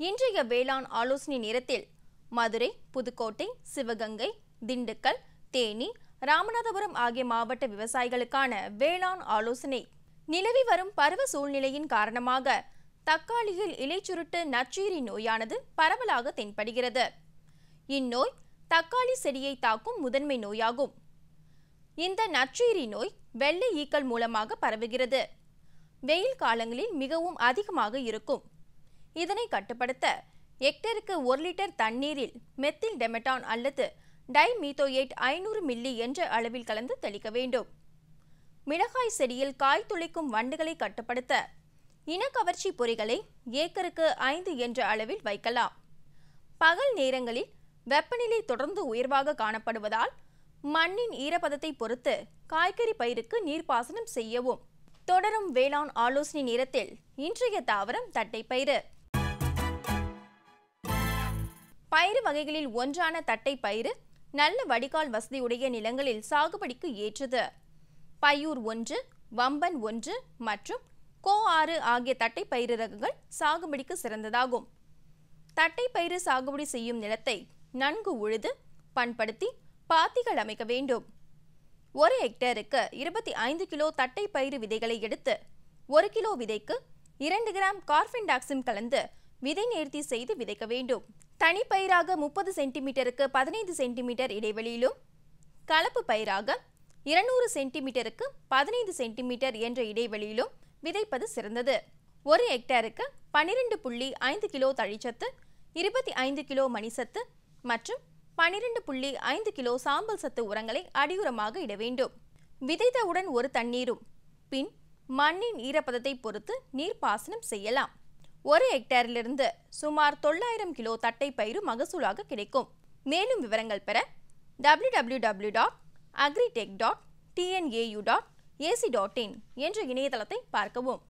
இன்றைய வேளாண் ஆலோசனை நேரத்தில் மதுரை, புதுக்கோட்டை, சிவகங்கை, திண்டுக்கல், தேனி, ராமநாதபுரம் ஆகிய மாவட்ட விவசாயிகளுக்கான வேளாண் ஆலோசனை. நிலவி வரும் பருவ சூழ்நிலையின் காரணமாக தக்காளியில் இலைச்சுருட்டு நச்சுயிரி நோயானது பரவலாக தென்படுகிறது. இந்நோய் தக்காளி செடியை தாக்கும் முதன்மை நோயாகும். இந்த நச்சுயிரி நோய் வெள்ளை ஈக்கள் மூலமாக பரவுகிறது. வெயில் காலங்களில் மிகவும் அதிகமாக இருக்கும். இதனை கட்டுப்படுத்த ஹெக்டருக்கு 1 லிட்டர் தண்ணீரில் மெத்தில் டெமட்டான் அல்லது டைமீத்தோயேட் 500 மில்லி என்ற அளவில் கலந்து தெளிக்க வேண்டும். மிளகாய் செடியில் காய் துளைக்கும் வண்டுகளை கட்டுப்படுத்த இனக்கவர்ச்சி பொறிகளை ஏக்கருக்கு 5 என்ற அளவில் வைக்கலாம். பகல் நேரங்களில் வெப்பநிலை தொடர்ந்து உயர்வாக காணப்படுவதால் மண்ணின் ஈரப்பதத்தை பொறுத்து காய்கறி பயிருக்கு நீர்ப்பாசனம் செய்யவும். தொடரும் வேளாண் ஆலோசனை நேரத்தில் இன்றைய தாவரம் தட்டைப்பயிறு. பயிறு வகைகளில் ஒன்றான தட்டைப்பயிறு நல்ல வடிகால் வசதியுடைய நிலங்களில் சாகுபடிக்கு ஏற்றது. பையூர் 1, வம்பன் 1 மற்றும் கோ 6 ஆகிய தட்டைப்பயிறு ரகங்கள் சாகுபடிக்கு சிறந்ததாகும். தட்டைப்பயிறு சாகுபடி செய்யும் நிலத்தை நன்கு உழுது பண்படுத்தி பாத்திகள் அமைக்க வேண்டும். 1 ஹெக்டருக்கு 25 கிலோ தட்டைப்பயிறு விதைகளை எடுத்து 1 கிலோ விதைக்கு 2 கிராம் கார்பன்டாக்சிம் கலந்து விதை நேர்த்தி செய்து விதைக்க வேண்டும். தனிப்பயிராக 30 சென்டிமீட்டருக்கு 15 சென்டிமீட்டர் இடைவெளியிலும், கலப்பு பயிராக 200 சென்டிமீட்டருக்கு 15 சென்டிமீட்டர் என்ற இடைவெளியிலும் விதைப்பது சிறந்தது. 1 ஹெக்டருக்கு 12.5 கிலோ தழிச்சத்து, 25 கிலோ மணிசத்து மற்றும் 12.5 கிலோ சாம்பல் சத்து உரங்களை அடியுரமாக இட வேண்டும். விதைத்தவுடன் ஒரு தண்ணீரும் பின் மண்ணின் ஈரப்பதத்தை பொறுத்து நீர்ப்பாசனம் செய்யலாம். 1 ஹெக்டேரிலிருந்து சுமார் 900 கிலோ தட்டைப்பயிறு மகசூலாக கிடைக்கும். மேலும் விவரங்கள் பெற www.agritech.tnau.ac.in என்ற இணையதளத்தை பார்க்கவும்.